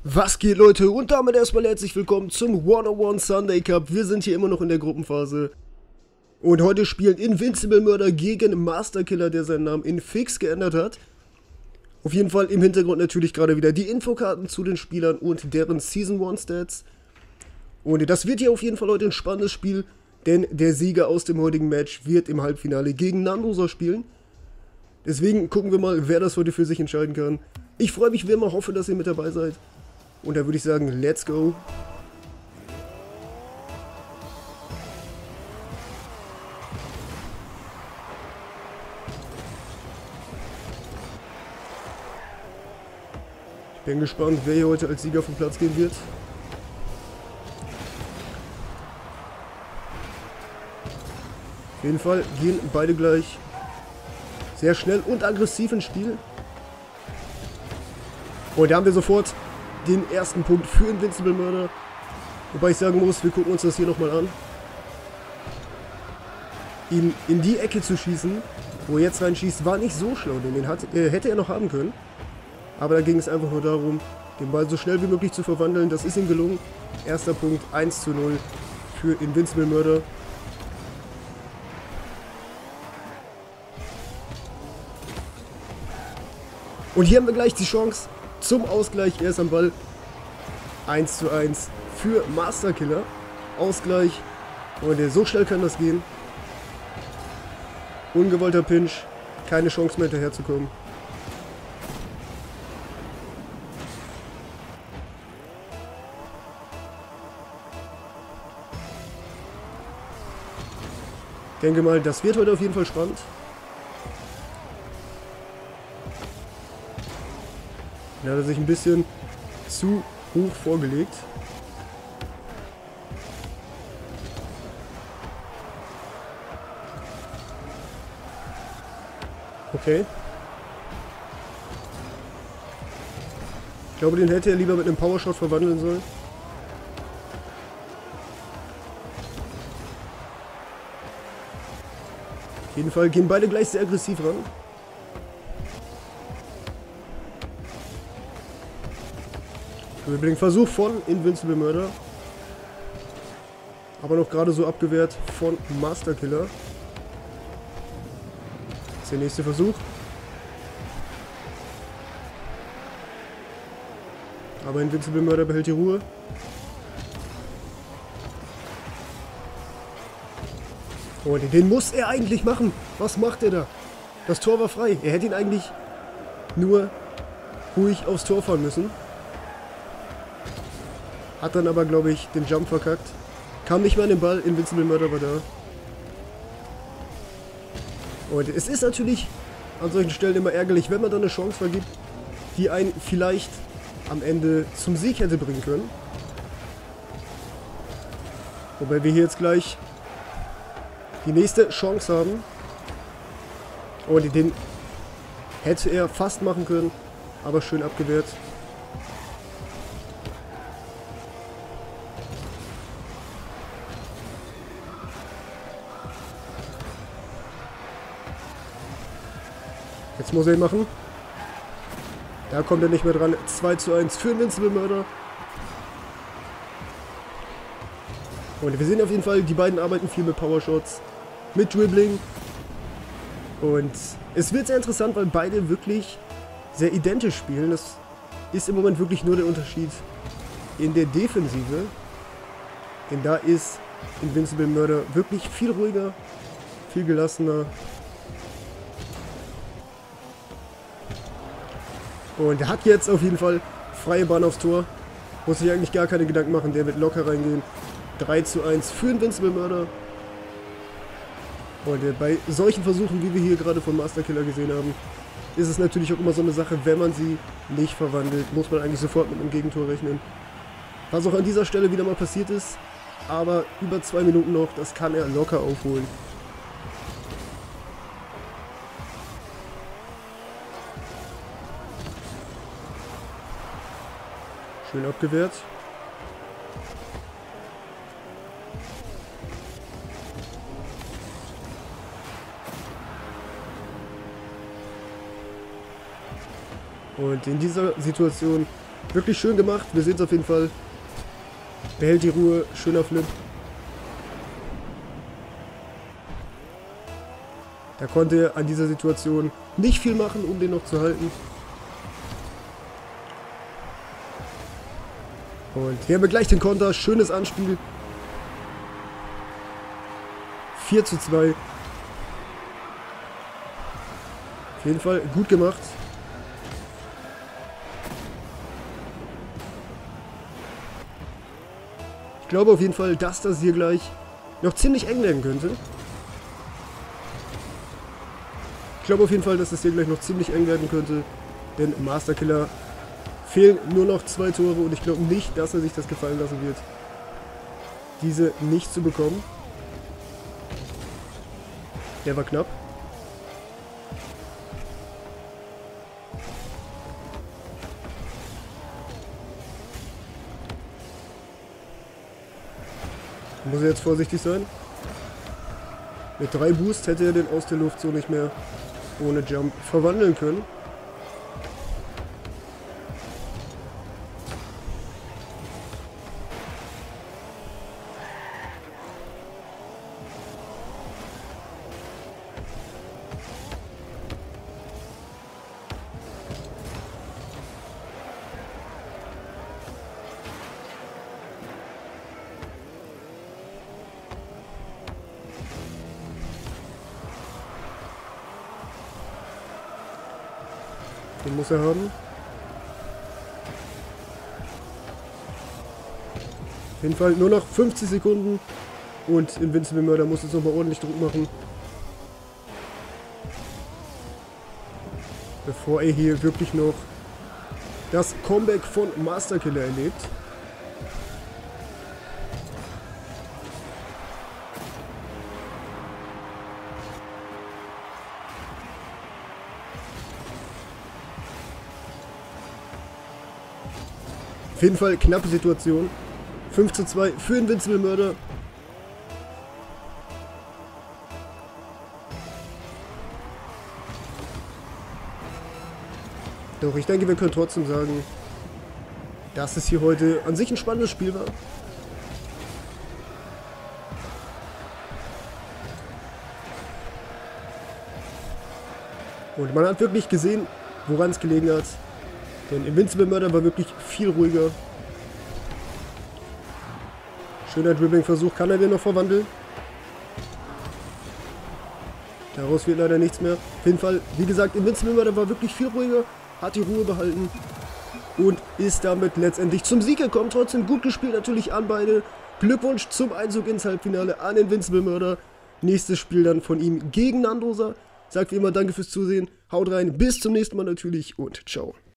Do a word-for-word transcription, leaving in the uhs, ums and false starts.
Was geht, Leute? Und damit erstmal herzlich willkommen zum hundertundeins Sunday Cup. Wir sind hier immer noch in der Gruppenphase. Und heute spielen Invincible Murder gegen Master Killer, der seinen Namen in Fix geändert hat. Auf jeden Fall im Hintergrund natürlich gerade wieder die Infokarten zu den Spielern und deren Season eins Stats. Und das wird hier auf jeden Fall heute ein spannendes Spiel, denn der Sieger aus dem heutigen Match wird im Halbfinale gegen Nandoser spielen. Deswegen gucken wir mal, wer das heute für sich entscheiden kann. Ich freue mich wie immer, hoffe, dass ihr mit dabei seid. Und da würde ich sagen, let's go. Ich bin gespannt, wer hier heute als Sieger vom Platz gehen wird. Auf jeden Fall gehen beide gleich sehr schnell und aggressiv ins Spiel. Und da haben wir sofort den ersten Punkt für Invincible Murder. Wobei ich sagen muss, wir gucken uns das hier nochmal an. Ihn in die Ecke zu schießen, wo er jetzt reinschießt, war nicht so schlau, denn den hat, äh, hätte er noch haben können. Aber da ging es einfach nur darum, den Ball so schnell wie möglich zu verwandeln. Das ist ihm gelungen. Erster Punkt, eins zu null für Invincible Murder. Und hier haben wir gleich die Chance zum Ausgleich. Er ist am Ball. eins zu eins für Master Killer. Ausgleich. Und so schnell kann das gehen. Ungewollter Pinch. Keine Chance mehr hinterherzukommen. Ich denke mal, das wird heute auf jeden Fall spannend. Da hat er sich ein bisschen zu hoch vorgelegt. Okay. Ich glaube, den hätte er lieber mit einem Powershot verwandeln sollen. Auf jeden Fall gehen beide gleich sehr aggressiv ran. Versuch von Invincible Murder. Aber noch gerade so abgewehrt von Master Killer. Das ist der nächste Versuch. Aber Invincible Murder behält die Ruhe. Und den muss er eigentlich machen. Was macht er da? Das Tor war frei. Er hätte ihn eigentlich nur ruhig aufs Tor fahren müssen. Hat dann aber, glaube ich, den Jump verkackt. Kam nicht mehr an den Ball, Invincible Murder war da. Und es ist natürlich an solchen Stellen immer ärgerlich, wenn man dann eine Chance vergibt, die einen vielleicht am Ende zum Sieg hätte bringen können. Wobei wir hier jetzt gleich die nächste Chance haben. Und den hätte er fast machen können, aber schön abgewehrt. Jetzt muss er ihn machen. Da kommt er nicht mehr dran. zwei zu eins für Invincible Murder. Und wir sehen auf jeden Fall, die beiden arbeiten viel mit Powershots, mit Dribbling. Und es wird sehr interessant, weil beide wirklich sehr identisch spielen. Das ist im Moment wirklich nur der Unterschied in der Defensive. Denn da ist Invincible Murder wirklich viel ruhiger, viel gelassener. Und er hat jetzt auf jeden Fall freie Bahn aufs Tor. Muss sich eigentlich gar keine Gedanken machen, der wird locker reingehen. drei zu eins für Invincible Murder. Und bei solchen Versuchen, wie wir hier gerade von Master Killer gesehen haben, ist es natürlich auch immer so eine Sache, wenn man sie nicht verwandelt, muss man eigentlich sofort mit einem Gegentor rechnen. Was auch an dieser Stelle wieder mal passiert ist, aber über zwei Minuten noch, das kann er locker aufholen. Schön abgewehrt. Und in dieser Situation Wirklich schön gemacht. Wir sehen es auf jeden Fall. Behält die Ruhe. Schöner Flip. Da konnte er an dieser Situation nicht viel machen, um den noch zu halten. Und hier haben wir gleich den Konter. Schönes Anspiel. vier zu zwei. Auf jeden Fall gut gemacht. Ich glaube auf jeden Fall, dass das hier gleich noch ziemlich eng werden könnte. Ich glaube auf jeden Fall, dass das hier gleich noch ziemlich eng werden könnte. Denn Masterkiller fehlen nur noch zwei Tore und ich glaube nicht, dass er sich das gefallen lassen wird, diese nicht zu bekommen. Der war knapp. Muss er jetzt vorsichtig sein. Mit drei Boost hätte er den aus der Luft so nicht mehr ohne Jump verwandeln können. Den muss er haben. Auf jeden Fall nur noch fünfzig Sekunden. Und Invincible Murder muss jetzt nochmal ordentlich Druck machen. Bevor er hier wirklich noch das Comeback von Masterkiller erlebt. Auf jeden Fall knappe Situation. fünf zu zwei für Invincible Murder. Doch ich denke, wir können trotzdem sagen, dass es hier heute an sich ein spannendes Spiel war. Und man hat wirklich gesehen, woran es gelegen hat. Denn Invincible Murder war wirklich viel ruhiger. Schöner Dribbling-Versuch. Kann er den noch verwandeln? Daraus wird leider nichts mehr. Auf jeden Fall, wie gesagt, Invincible Murder war wirklich viel ruhiger. Hat die Ruhe behalten. Und ist damit letztendlich zum Sieg gekommen. Trotzdem gut gespielt natürlich an beide. Glückwunsch zum Einzug ins Halbfinale an Invincible Murder. Nächstes Spiel dann von ihm gegen Nandosa. Sagt wie immer danke fürs Zusehen. Haut rein. Bis zum nächsten Mal natürlich und ciao.